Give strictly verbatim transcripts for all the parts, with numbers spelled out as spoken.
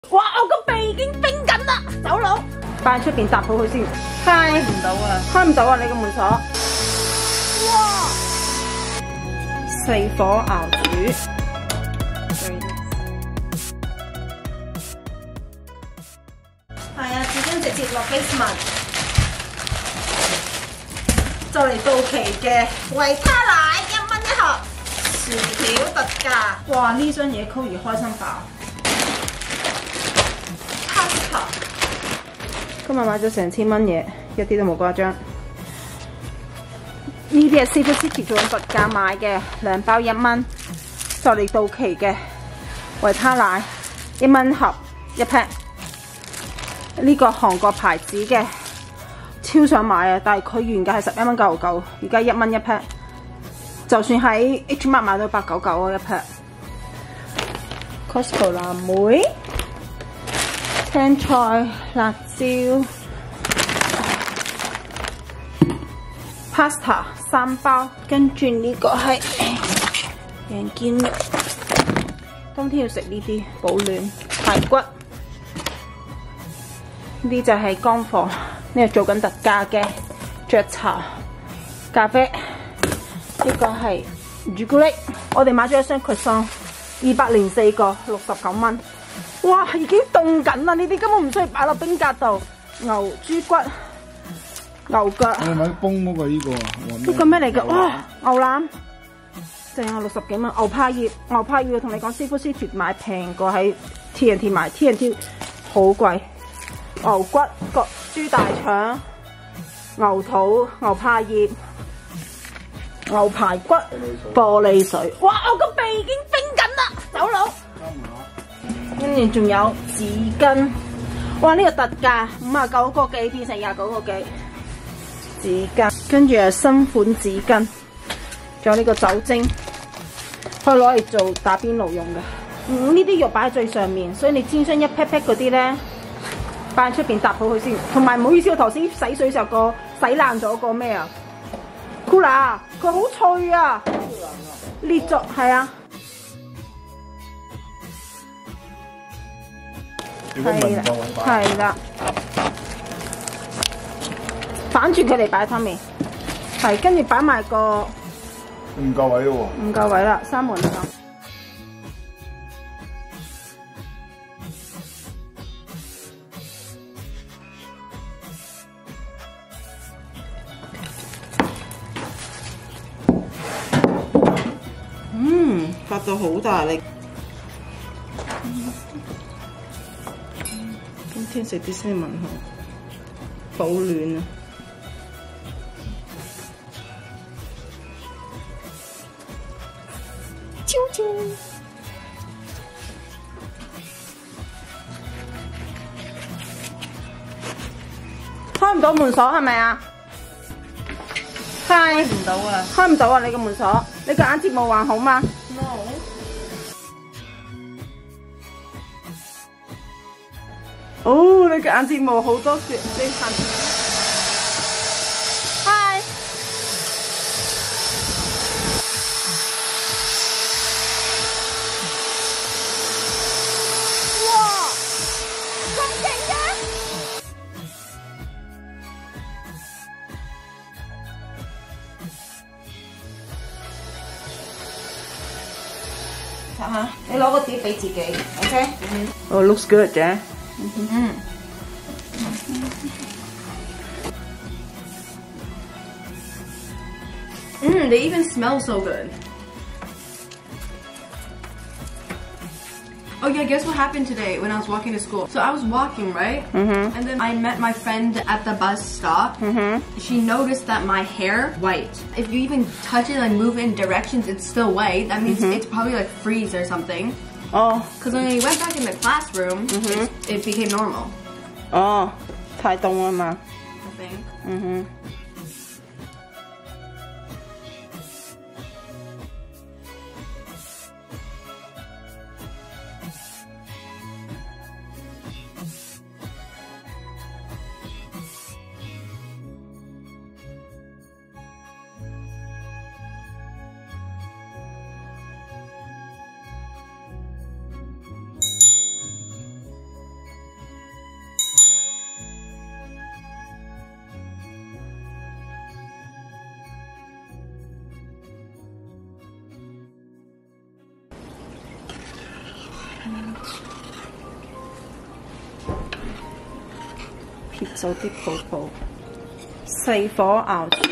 哇！我個鼻已經冰緊啦，走佬！快出邊搭好佢先，開唔到啊！開唔到啊！你個門鎖。哇！四火熬煮。係啊，紙巾直接落 basement。就嚟到期嘅維他奶一蚊一盒，薯條特價。哇！呢箱嘢 Chloe開心爆。Pasta。今日買咗成千蚊嘢，一啲都冇誇張。呢啲係 Seafood City 做緊特價買嘅，兩包一蚊，就嚟到期嘅維他奶一蚊盒一 pack。呢個韓國牌子嘅。超想買啊！但係佢原價係十一蚊九毫九，而家一蚊一 pack。就算喺 H Mart 買到八九九啊一 pack。Costco 藍莓、青菜、辣椒、pasta 三包，跟住呢個係羊肩肉。冬天要食呢啲保暖。排骨，呢啲就係乾貨。呢個做緊特價嘅雀巢咖啡，呢個係朱古力。我哋買咗一箱 croissant， 二百零四個，六十九蚊。哇，已經凍緊啦！呢啲根本唔需要擺落冰格度。牛豬骨、牛腳。 你買崩嗰個呢個啊？ 呢個咩嚟㗎？哇，牛腩，淨係六十幾蚊。牛柏葉，牛柏葉同你講 Seafood City 買平過喺 T N T 買 ，T N T 好貴。牛骨、角、豬大腸、牛肚、牛柏葉、牛排骨、玻璃水。哇！我個鼻已經冰緊啦，走佬！跟住仲有紙巾，哇！呢、這個特價五啊九個幾變成廿九個幾紙巾，跟住係新款紙巾，仲有呢個酒精，可以攞嚟做打邊爐用嘅。嗯，呢啲肉擺喺最上面，所以你煎箱一 pat pat 嗰啲咧。擺喺出邊搭好佢先，同埋唔好意思，我頭先洗水時候個洗爛咗個咩啊 ？Cooler， 佢好脆啊，裂咗係啊，係啦，係啦，反轉佢嚟擺喺湯面，係跟住擺埋個唔夠位喎， 唔夠位啦，閂門啦。發到好大力，今天食啲西文好保暖啊！啾啾，開唔到門鎖係咪啊？開唔到啊！開唔到啊！你個門鎖，你個眼睫毛還好嗎？哦，你嘅眼睫毛好多雪，你行。嗨！哇，咁勁嘅！睇下，你攞個碟俾自己 ，OK？ Oh, looks good, yeah. Mm-hmm. Mm, they even smell so good. Oh yeah, guess what happened today when I was walking to school? So I was walking, right? Mm-hmm. And then I met my friend at the bus stop. Mm-hmm. She noticed that my hair white. If you even touch it and move in directions, it's still white. That means mm-hmm. it's probably like freeze or something. Oh. Because when we went back in the classroom, mm-hmm. it, it became normal. Oh, 太凍啊嘛。 I think. Mm-hmm. 揭走啲泡泡，細火熬煮。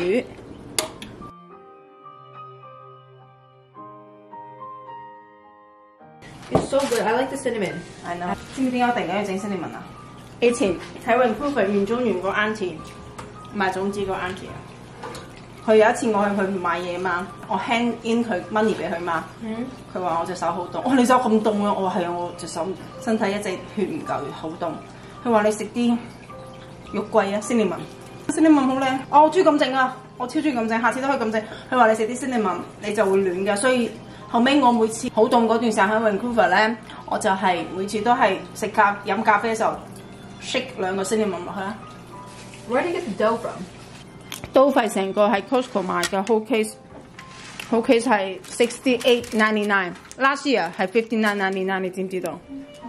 It's so good. I like the cinnamon. I know。知唔知點解我突然間要整 cinnamon 啊？以前喺 Vancouver 園中園個 auntie 賣種子個 auntie 啊，佢有一次我去佢買嘢嘛，我 hand in 佢 money 俾佢嘛，佢話、嗯、我隻手好凍，哇、哦、你手咁凍啊！我話係啊，我隻手身體一直血唔夠，好凍。佢話你食啲肉桂啊 cinnamon，cinnamon 好靚，哦我中意咁整啊，我超中意咁整，下次都可以咁整。佢話你食啲 cinnamon 你就會暖㗎，所以後尾我每次好凍嗰段時間喺 Vancouver 咧，我就係每次都係食咖飲咖啡嘅時候 shake 兩個 cinnamon 落去啊。 Where did you get the dough from? 都費成個喺 Costco 買嘅 whole case，whole case 係 sixty eight ninety nine，last year 係 fifty nine ninety nine， 你知唔知道？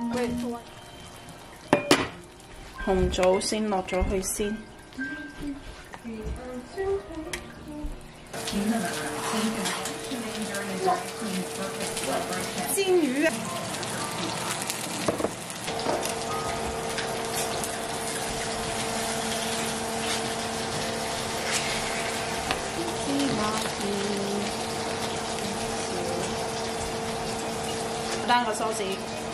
紅棗先落咗去先。煎魚啊！單個 sauce，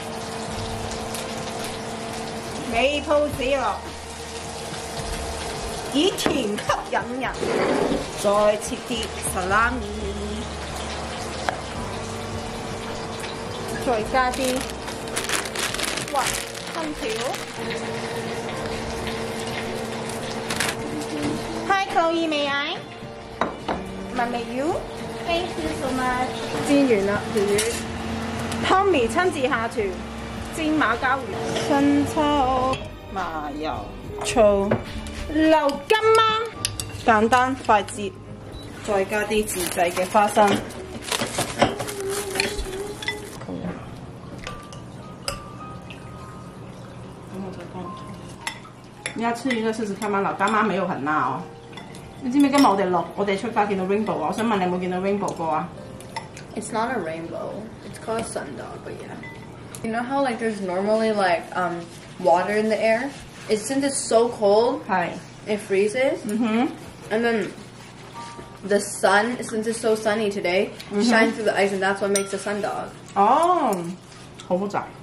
美鋪子落，以甜吸引人，再切啲 salami， 再加啲哇春條。Hi Chloe， may I？ Mommy you？Thank you so much。煎完啦條魚。Tommy 親自下廚煎馬鮫魚、生抽、麻油、醋、流金嗎？簡單快捷，再加啲自製嘅花生。你要吃一個試試看嗎？老乾媽沒有很辣哦。你知唔知今日我哋落我哋出發見到 rainbow 啊？我想問你有冇見到 rainbow 過啊？ It's not a rainbow. It's called a sundog, but yeah. You know how like there's normally like um water in the air? It's since it's so cold, Hi. it freezes. Mm-hmm. And then the sun, since it's so sunny today, mm-hmm. shines through the ice, and that's what makes a sundog. Oh, 好複雜。